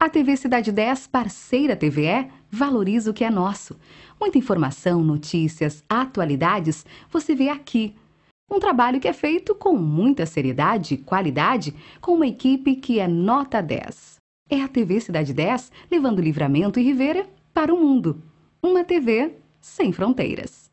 A TV Cidade 10, parceira TVE, valoriza o que é nosso. Muita informação, notícias, atualidades, você vê aqui. Um trabalho que é feito com muita seriedade e qualidade, com uma equipe que é nota 10. É a TV Cidade 10, levando Livramento e Rivera para o mundo. Uma TV sem fronteiras.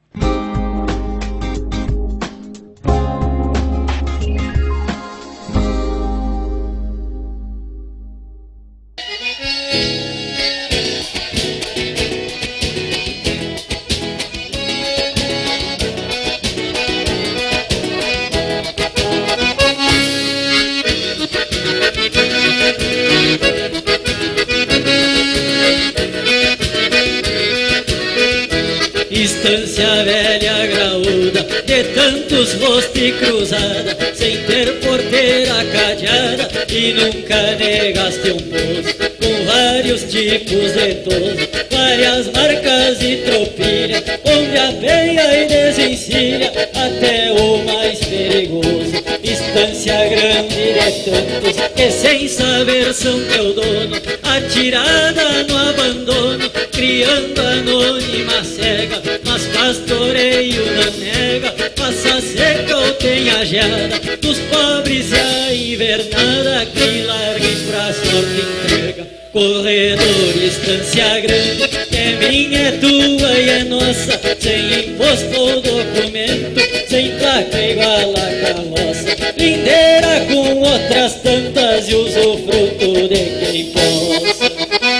Estância velha graúda, de tantos rostos e cruzada, sem ter porteira cadeada, e nunca negaste um poço, com vários tipos de toso, várias marcas e tropilha, onde apeia e desencilha, até o mais perigoso. Estância grande de tantos, que sem saber são teu dono, atirada no abandono, criando anônima cega, mas pastoreio não nega, passa seca ou tem ageada, dos pobres e a invernada, que larguem pra sorte entrega. Corredor, estância grande, que é minha, é tua e é nossa, sem imposto ou documento, sem placa igual a carroça, lindeira com outras tantas e usufruto de quem possa.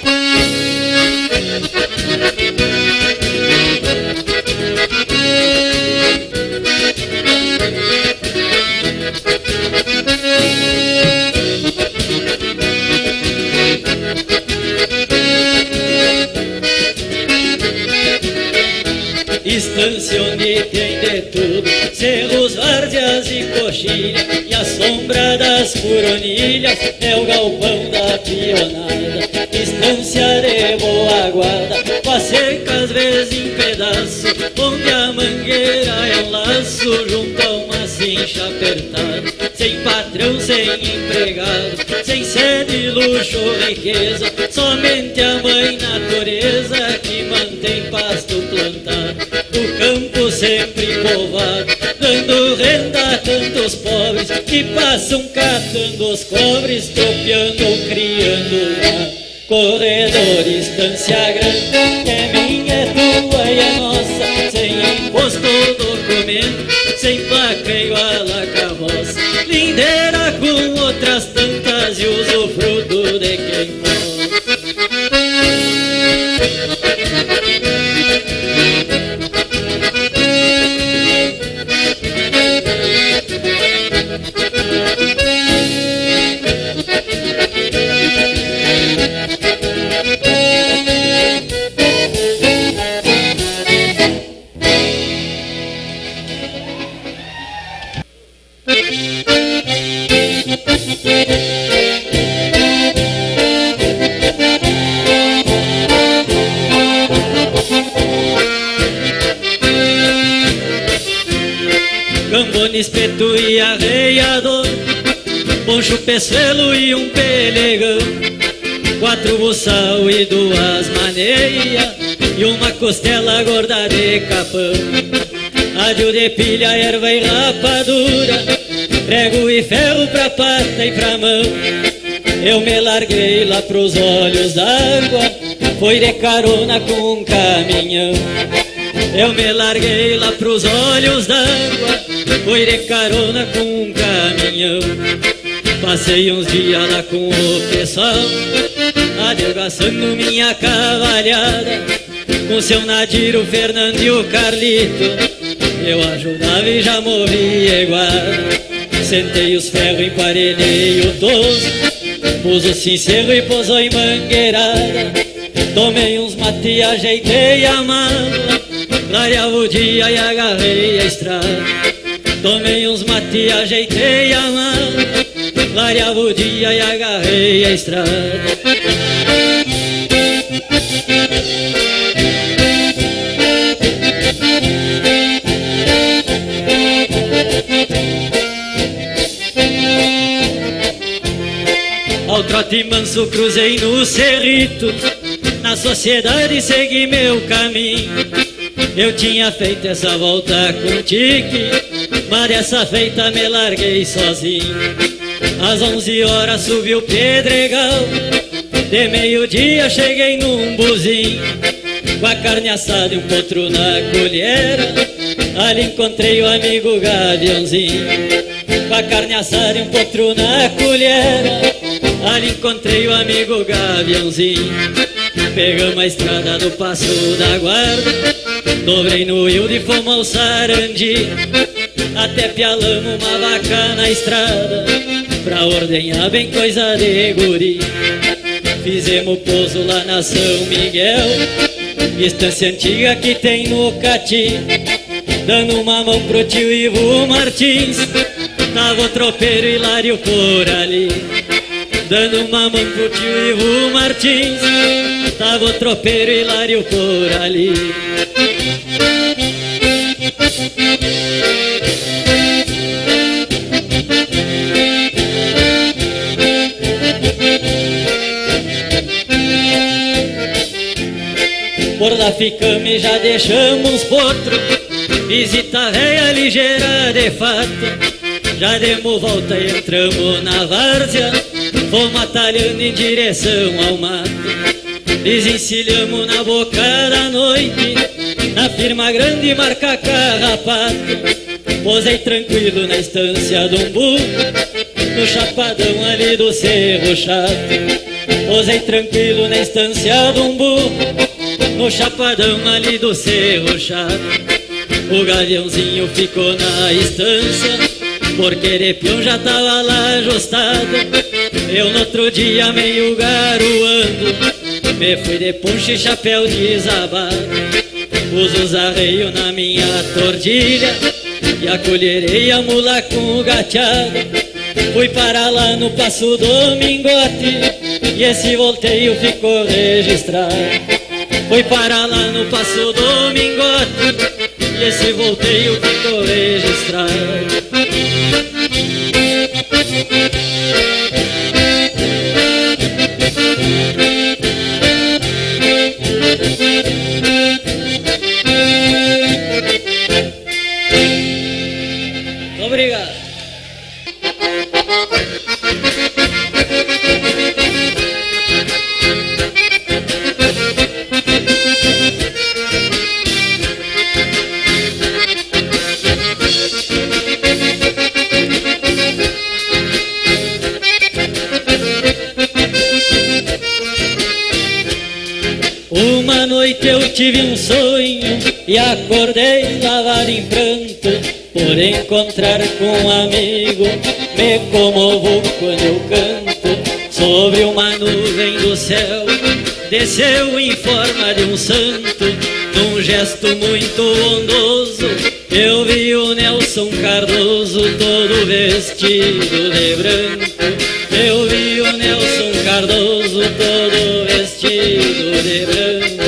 Estância onde tem de tudo, cerros, várzeas e coxilha, e a sombra das coronilhas é o galpão da pionada. Estância de boa guarda, com as cercas vezes em pedaço, onde a mangueira é um laço junto a uma cincha apertada, sem patrão, sem empregado, sem sede, luxo ou riqueza, somente a mãe natureza que mantém pasto plantado, o campo sempre povoado, dando renda a tantos pobres que passam catando os cobres, tropeando ou criando lá. Corredor, estância grande, que é minha, é tua e é nossa, sem imposto ou documento, sem placa igual a carroça, lindeira com outras tantas e usufruto de quem possa. Gambone, espeto e arreiador, poncho, peçoelo e um pelegão, 4 buçal e 2 maneias, e uma costela gorda de capão, ádio de pilha, erva e rapadura, prego e ferro pra pata e pra mão. Eu me larguei lá pros olhos d'água, foi de carona com um caminhão. Eu me larguei lá pros olhos d'água, foi de carona com um caminhão. Passei uns dias lá com o pessoal, adelgaçando minha cavalhada, com seu Nadir, o Fernando e o Carlito. Eu ajudava e já morria igual. Sentei os ferros, emparelhei o toso, pus o cincerro e pousou em mangueirada. Tomei uns mate e ajeitei a mala, clareava o dia e agarrei a estrada. Tomei uns mate e ajeitei a mala, clareava o dia e agarrei a estrada. trote manso cruzei no cerrito, na sociedade segui meu caminho. Eu tinha feito essa volta com tique, mas dessa feita me larguei sozinho. Às 11 horas subi o Pedregal, de meio-dia cheguei num buzinho, com a carne assada e um potro na colhera. Ali encontrei o amigo Gaviãozinho, com a carne assada e um potro na colhera. Ali encontrei o amigo Gaviãozinho. Pegamos a estrada do Passo da Guarda, dobrei no Hilde e fomos ao Sarandi. Até pialamos uma vaca na estrada, pra ordenhar bem coisa de guri. Fizemos pouso lá na São Miguel, estância antiga que tem no Cati. Dando uma mão pro tio Ivo Martins, tava o tropeiro Hilário por ali. Dando uma mão pro tio Ivo Martins, tava o tropeiro Hilário por ali. Por lá ficamos e já deixamos potro, visita véia ligeira de fato. Já demos volta e entramos na várzea, fomos atalhando em direção ao mato. Desencilhamos na boca da noite, na firma grande marca carrapato. Posei tranquilo na estância do umbu, no chapadão ali do Cerro Chato. Posei tranquilo na estância do umbu, no chapadão ali do Cerro Chato. O Gaviãozinho ficou na estância, porque de peão já tava lá ajustado. Eu no outro dia meio garoando, me fui de poncho e chapéu desabado. Pus os arreios na minha tordilha e acolherei a mula com o gateado. Fui parar lá no Passo Domingote e esse volteio ficou registrado. Fui parar lá no Passo Domingote e esse volteio ficou registrado. Obrigado. Uma noite eu tive um sonho e acordei lavado em pranto, por encontrar com um amigo. Me comovo quando eu canto. Sobre uma nuvem do céu desceu em forma de um santo, num gesto muito bondoso. Eu vi o Nelson Cardoso todo vestido de branco. Eu vi o Nelson Cardoso todo vestido de branco.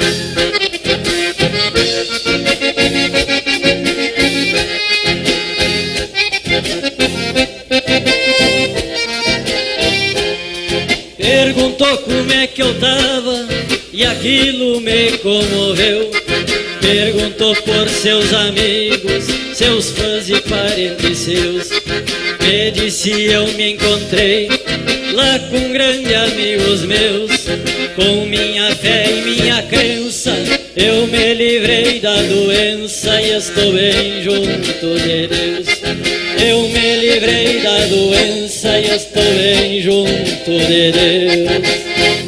Perguntou como é que eu tava e aquilo me comoveu. Perguntou por seus amigos, seus fãs e parentes seus. Me disse eu me encontrei lá com grandes amigos meus. Com minha fé e minha crença eu me livrei da doença e estou bem junto de Deus. Eu me livrei da doença e estou bem junto de Deus.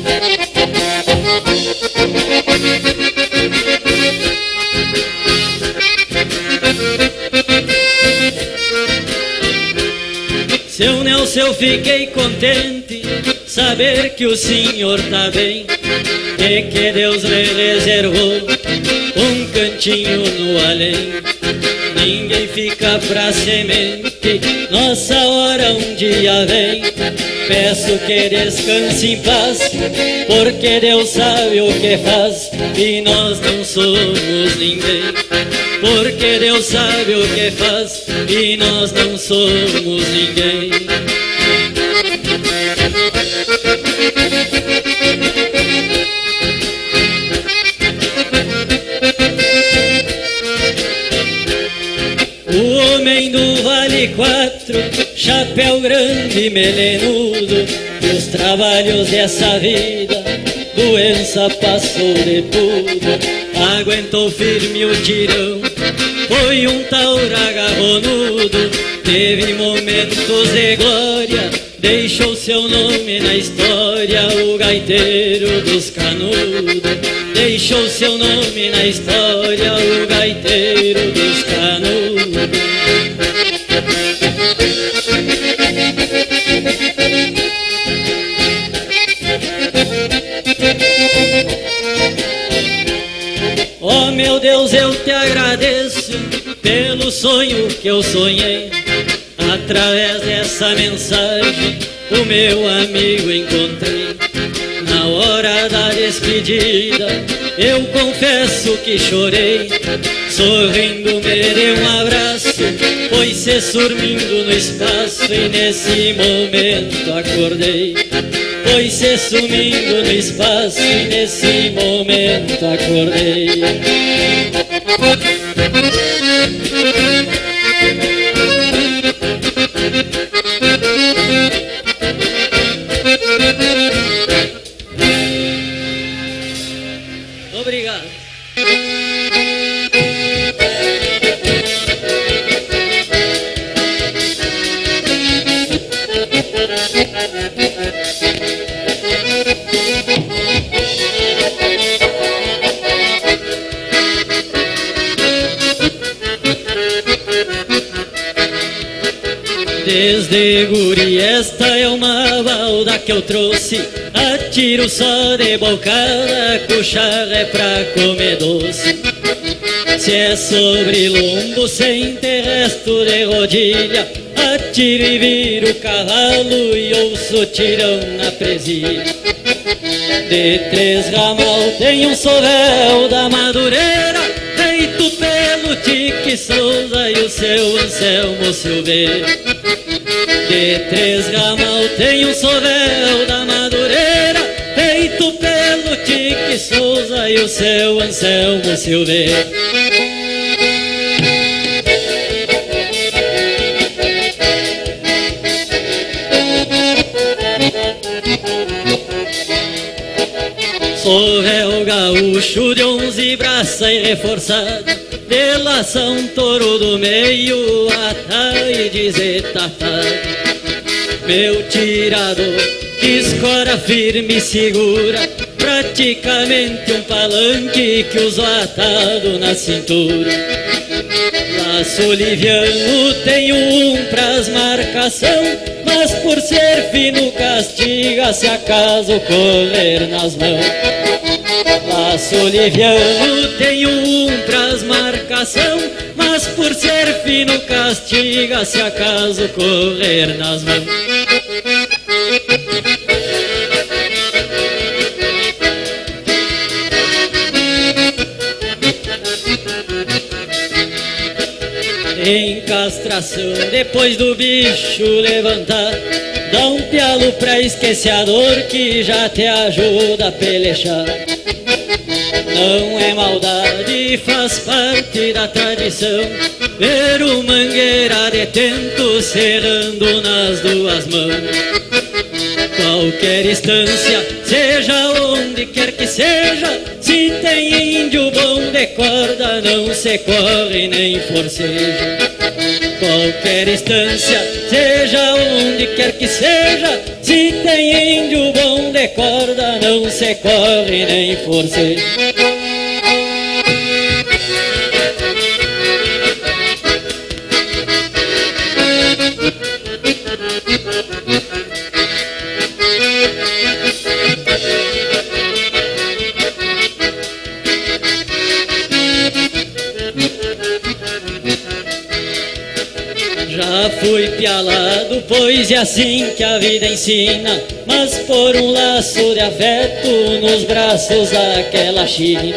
Seu Nelson, eu fiquei contente saber que o senhor tá bem e que Deus lhe reservou um cantinho no além. Ninguém fica pra semente, nossa hora um dia vem. Peço que descanse em paz, porque Deus sabe o que faz e nós não somos ninguém. Porque Deus sabe o que faz e nós não somos ninguém. O homem do Vale 4, chapéu grande e melenudo, e os trabalhos dessa vida, doença passou de tudo. Aguentou firme o tirão, foi um taura agarronudo, teve momentos de glória, deixou seu nome na história. O gaiteiro dos canudos deixou seu nome na história. O gaiteiro dos canudos. Oh meu Deus, eu te agradeço pelo sonho que eu sonhei. Através dessa mensagem o meu amigo encontrei. Na hora da despedida eu confesso que chorei. Sorrindo me deu um abraço, foi-se sumindo no espaço. E nesse momento acordei, foi-se sumindo no espaço. E nesse momento acordei. Obrigado. Desde guri esta é uma balda que eu trouxe, atiro só de bocada, cuchara é pra comer doce. Se é sobre lombo sem ter resto de rodilha, atiro e viro o cavalo e ouço o tirão na presilha. De 3 ramal tem um sovel da Madureira, feito pelo Tique Souza e o seu Anselmo Silveira. De 3 ramal tem um sovel da Madureira, feito pelo Tique Souza e o seu Anselmo Silveira. Sovel gaúcho de 11 braças e reforçado, de lação touro do meio, ata e desetatado. Meu tirador que escora firme e segura, praticamente um palanque que uso atado na cintura. Laço liviano tenho um pras marcação, mas por ser fino castiga se acaso correr nas mãos. Laço liviano tenho um pras marcação, mas por ser fino castiga se acaso correr nas mãos. Em castração, depois do bicho levantar, dá um pialo pra esquecer a dor que já te ajuda a pelechar. Não é maldade, faz parte da tradição, ver o mangueira de tento serrando nas duas mãos. Qualquer instância, seja onde quer que seja, se tem índio bom de corda, não se corre nem forceja. Qualquer instância, seja onde quer que seja, se tem índio bom de corda, não se corre nem forceja. Já fui pialado, pois é assim que a vida ensina, mas por um laço de afeto nos braços daquela China.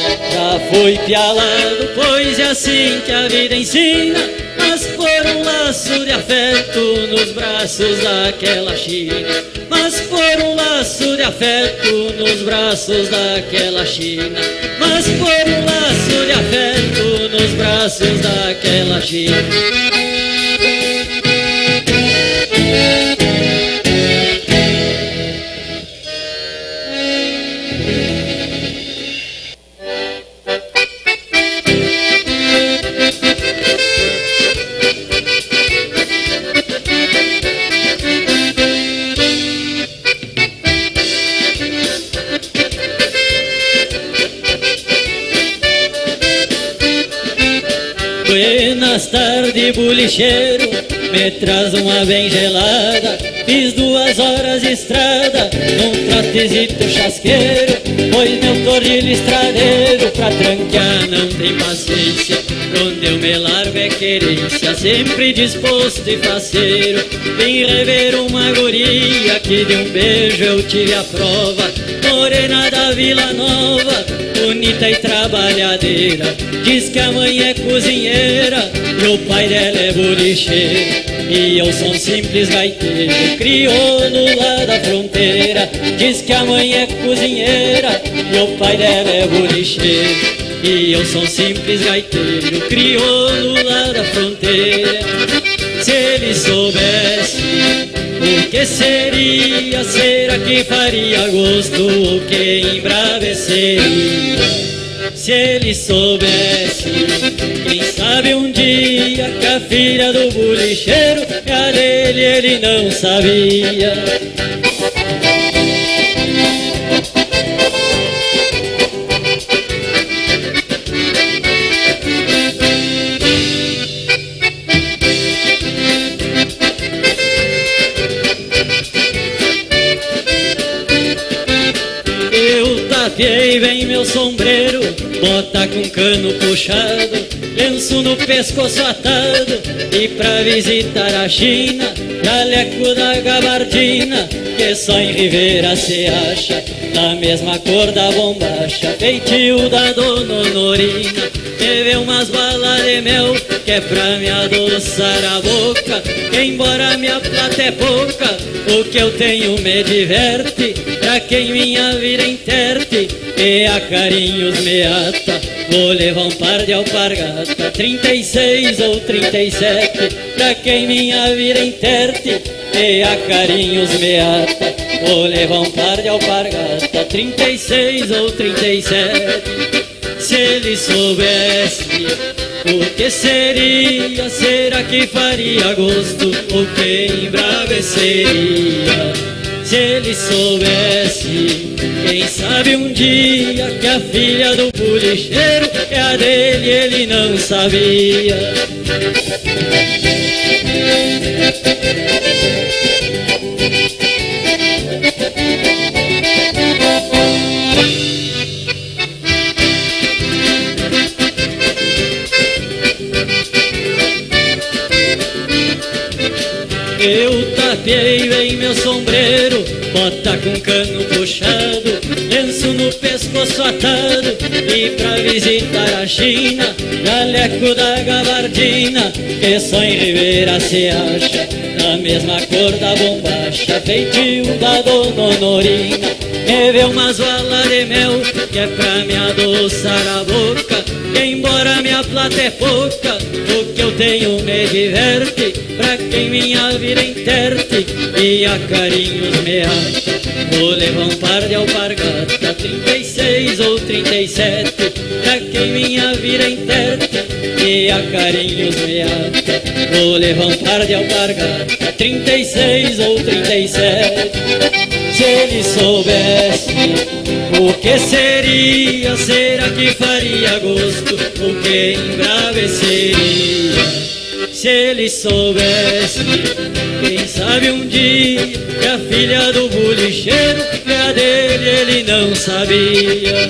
Já fui pialado, pois é assim que a vida ensina, mas por um laço laço de afeto nos braços daquela China. Mas por um laço de afeto nos braços daquela China. Mas por um laço de afeto nos braços daquela China. Buenas tardes, bolicheiro, me traz uma bem gelada. Fiz 2 horas de estrada num trotezito chasqueiro, pois meu tordilho estradeiro pra tranquear não tem paciência. Onde eu me largo é querência, sempre disposto e faceiro. Vim rever uma guria que de um beijo eu tive a prova. Morena da Vila Nova, bonita e trabalhadeira. Diz que a mãe é cozinheira e o pai dela é bolicheiro. E eu sou um simples gaiteiro, crioulo lá da fronteira. Diz que a mãe é cozinheira e o pai dela é bolicheiro. E eu sou um simples gaiteiro, crioulo lá da fronteira. Se ele soubesse o que seria, será que faria gosto ou que embraveceria? Se ele soubesse, quem sabe um dia que a filha do bolicheiro é a dele, ele não sabia. Tapiei bem meu sombreiro, bota com cano puxado, lenço no pescoço atado, e pra visitar a China, jaleco da gabardina, que só em Ribeira se acha, da mesma cor da bombacha, feitio da dona Honorina. Teve umas balas de mel, que é pra me adoçar a boca, que embora minha plata é pouca, o que eu tenho me diverte, pra quem minha vida interte, e a carinhos me ata. Vou levar um par de alpargata, 36 ou 37, pra quem minha vida interte, e a carinhos me ata. Vou levar um par de alpargata, 36 ou 37. Se ele soubesse o que seria, será que faria gosto ou que embraveceria? Se ele soubesse, quem sabe um dia que a filha do bolicheiro é a dele, ele não sabia. Eu tapiei bem meu sombreiro, bota com cano puxado, lenço no pescoço atado, e pra visitar a China, jaleco da gabardina, que só em Ribeira se acha, da mesma cor da bombacha, feitio da dona Honorina. Me vê umas balas de mel, que é pra me adoçar a boca, que embora minha plata é pouca, o que eu tenho me diverte, pra quem minha vida interte, e a carinhos me acha. Vou levar um par de alpargata, 36 ou 37, pra quem minha vida interte, e a carinhos me acha. Vou levar um par de alpargata, 36 ou 37. Se ele soubesse o que seria, será que faria gosto ou que embraveceria? Se ele soubesse, quem sabe um dia que a filha do bolicheiro é a dele, ele não sabia.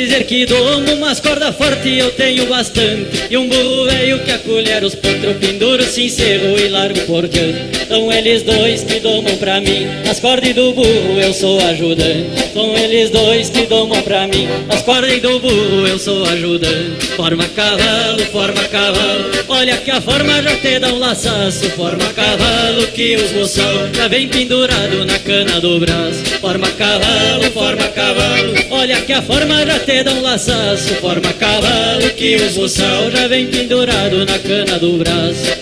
dizer que domo umas cordas fortes eu tenho bastante, e um burro velho que a colher os potros penduro, sincero e largo por diante. São eles dois que domam pra mim as cordas do burro, eu sou ajudante. São eles dois que domam pra mim as cordas do burro, eu sou ajudante. Forma cavalo, olha que a forma já te dá um laçaço. Forma cavalo que os moção já vem pendurado na cana do braço. Forma cavalo, olha que a forma já te dá um laçaço. Forma cavalo que os moção já vem pendurado na cana do braço.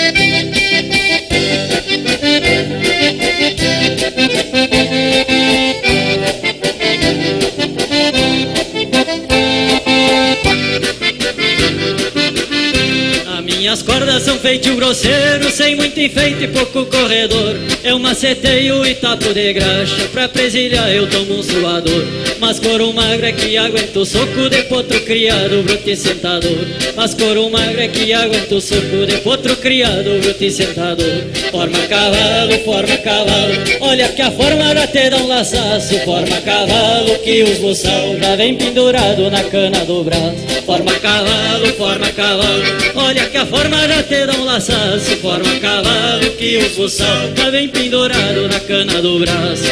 Minhas cordas são feito grosseiro, sem muito enfeite e pouco corredor. Eu maceteio e tapo de graxa, pra presilhar eu tomo um suador. Mas couro magro é que aguenta o soco de potro criado, bruto e sentador. Mas couro magro é que aguenta o soco de potro criado, bruto e sentador. Forma cavalo, olha que a forma já te dá um laçaço. Forma cavalo que os moção já vem pendurado na cana do braço. Forma cavalo, olha que a forma já te dá um laçaço. Forma cavalo que os moção já vem pendurado na cana do braço.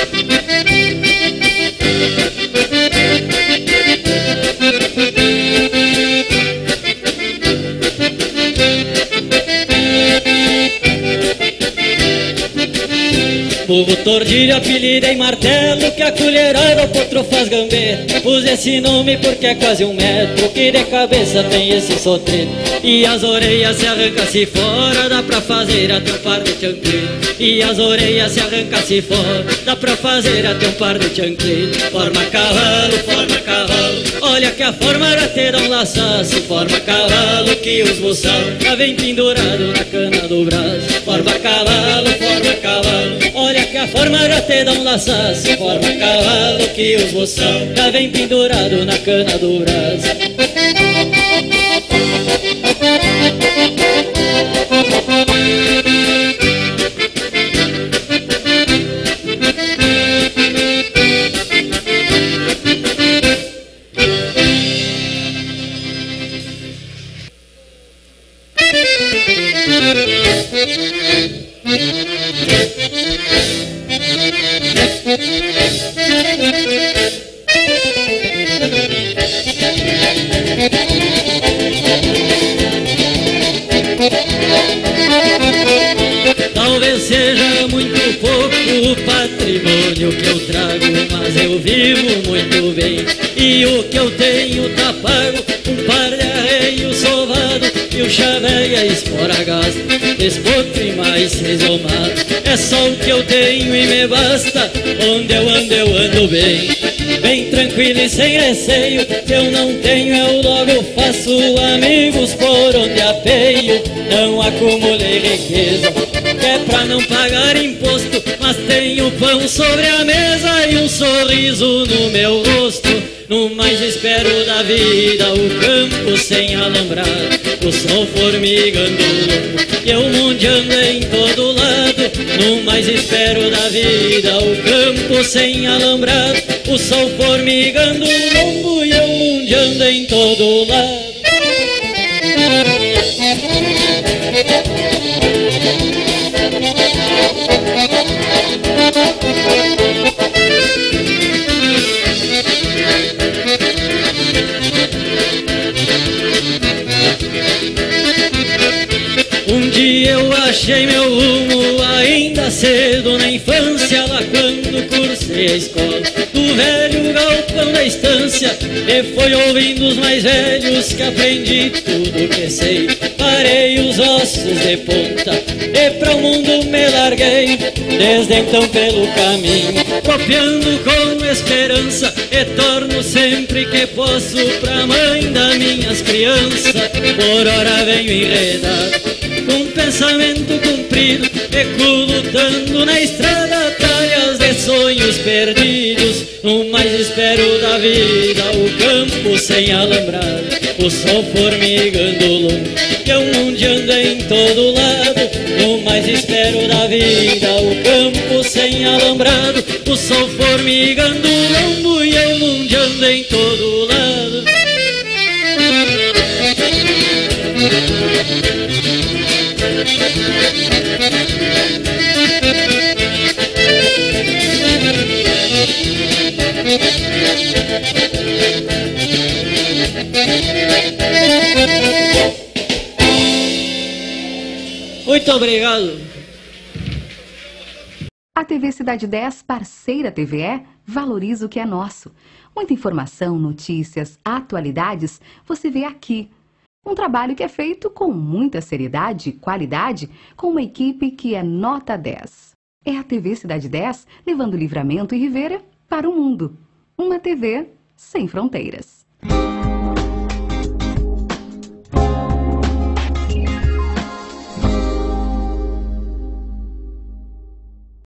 Burro tordilho, apelidei martelo, que a colherada o potro faz gambê. Pus esse nome porque é quase 1 metro, que de cabeça tem esse sotrete. E as orelhas se arranca-se fora, dá pra fazer até um par de chanclete. E as orelhas se arranca-se fora, dá pra fazer até um par de chanclete. Forma cavalo, olha que a forma já te dá um laçaço. Forma cavalo que os moção já vem pendurado na cana do braço. Forma cavalo, olha que a forma já te dá um laçaço. Forma cavalo que os moção já vem pendurado na cana do braço. Talvez seja muito pouco o patrimônio que eu trago, mas eu vivo muito bem. E o que eu tenho tá pago, um par de arreio sovado e o chaveia espora gasto, despoto e mais 6 omados. É só o que eu tenho e me basta, onde eu ando bem. Bem tranquilo e sem receio, que eu não tenho eu logo faço amigos por onde apeio. Não acumulei riqueza, que é pra não pagar imposto, mas tenho pão sobre a mesa e um sorriso no meu rosto. No mais espero da vida, o campo sem alambrado, o sol formigando e eu mundiando em todo lado. No mais espero da vida, o campo sem alambrado, o sol formigando lombo e eu mundiando em todo lado. Um dia eu achei meu rumo ainda cedo na infância, lá quando cursei a escola do velho galpão da estância. E foi ouvindo os mais velhos que aprendi tudo que sei. Parei os ossos de ponta e pra o mundo me larguei, desde então pelo caminho, copiando com esperança, e torno sempre que posso pra mãe das minhas crianças. Por hora venho enredado com pensamento comprido, lutando na estrada, talhas de sonhos perdidos. No mais espero da vida, o campo sem alambrado, o sol formigando longe, eu mundiando em todo lado. No mais espero da vida, o campo sem alambrado, o sol formigando longe, e eu mundiando em todo lado. Muito obrigado. A TV Cidade 10, parceira TVE, valoriza o que é nosso. Muita informação, notícias, atualidades, você vê aqui. Um trabalho que é feito com muita seriedade e qualidade, com uma equipe que é nota 10. É a TV Cidade 10, levando Livramento e Rivera para o mundo. Uma TV sem fronteiras.